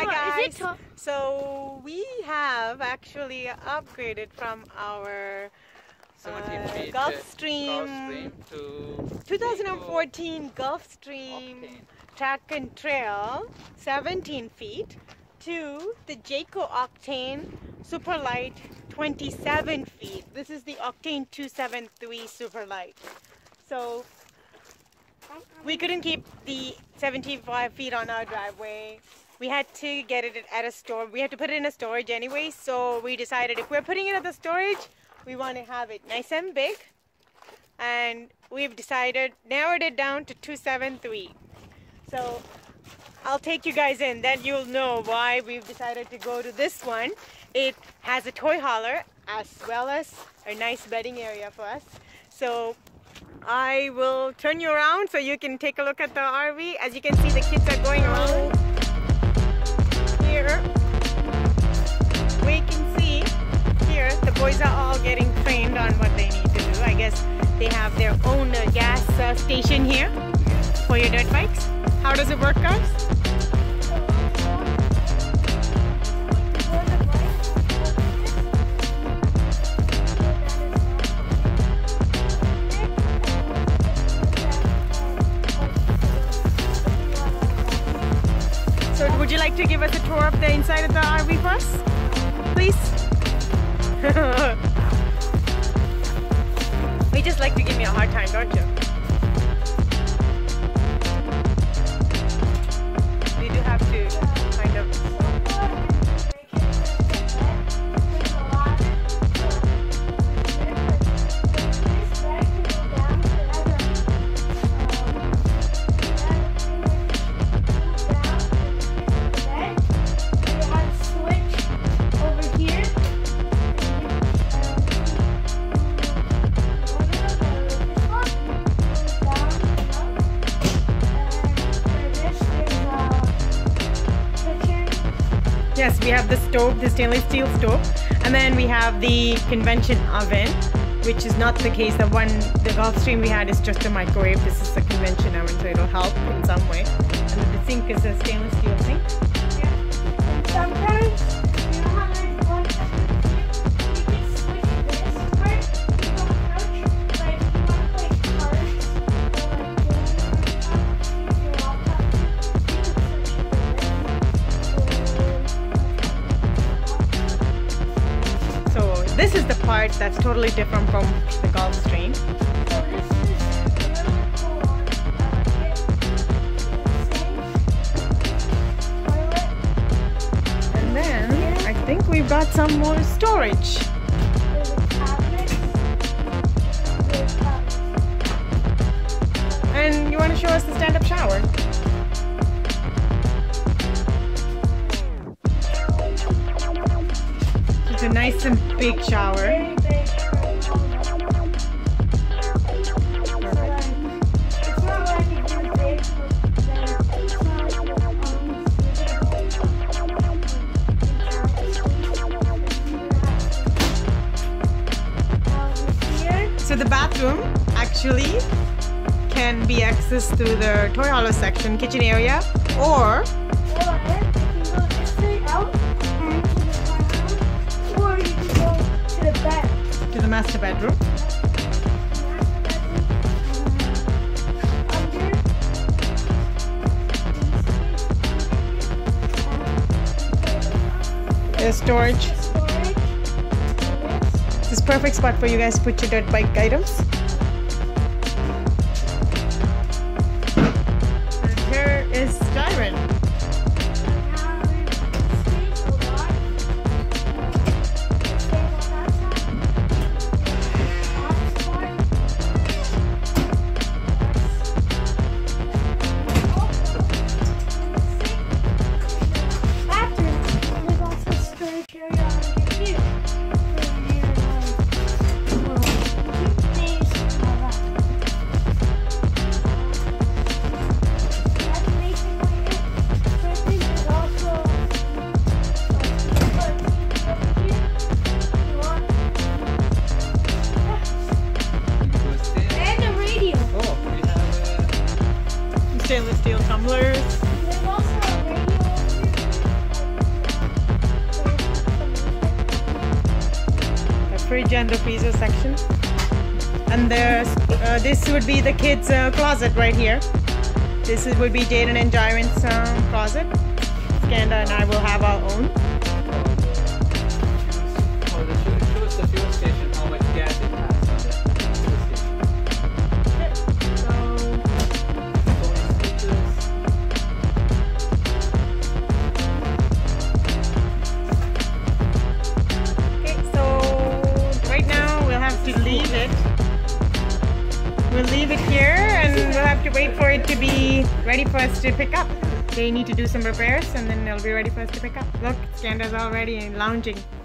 Hi guys. So we have actually upgraded from our 17 feet Gulfstream to 2014 Gulfstream Octane. Track and Trail 17 feet to the Jayco Octane Superlight 27 feet. This is the Octane 273 Superlight. So we couldn't keep the 75 feet on our driveway. We had to get it at a store. We had to put it in a storage anyway, so we decided if we're putting it at the storage, we want to have it nice and big. And we've decided, narrowed it down to 273. So I'll take you guys in, then you'll know why we've decided to go to this one. It has a toy hauler as well as a nice bedding area for us. So I will turn you around so you can take a look at the RV. As you can see, the kids are going around here. We can see here the boys are all getting trained on what they need to do. I guess they have their own gas station here for your dirt bikes. How does it work, guys? So would you like to give us a tour of the inside of the RV for us, please? You just like to give me a hard time, don't you? We do have to kind of... Yes, we have the stove, the stainless steel stove, and then we have the convention oven, which is not the case. The Gulfstream we had is just a microwave. This is a convention oven, so it'll help in some way. And the sink is a stainless steel sink. Yeah. And sometimes, you know how there's one you can switch this part to approach, like you want to play cards or like games or stuff, use your laptop, you can switch it to this. So this is the part that's totally different from the Gulfstream. So this is really cool. I like it. Sink, toilet. And then I think we've got some more storage. There's a cabinet. There's cabinets. And you want to show us the stand-up shower? It's a nice and big shower. Very big for all of us. It's not like it's really big, but it's not like here. So the bathroom actually can be accessed through the toy hauler section, kitchen area, or Or you can go this way out to the front room, or you can go to the bed. to the master bedroom. There's storage. This is perfect spot for you guys to put your dirt bike items. And here is Styron. These fridge and the freezer section. And there's this would be the kids' closet right here. This would be Jaden and Jairen's closet. Skanda and I will have our own. Oh, show us the fuel station, how much gas it has on the fuel station. Okay, so right now we'll have to leave it. We'll leave it here and we'll have to wait for it to be ready for us to pick up. They need to do some repairs and then it'll be ready for us to pick up. Look, Skanda's already lounging.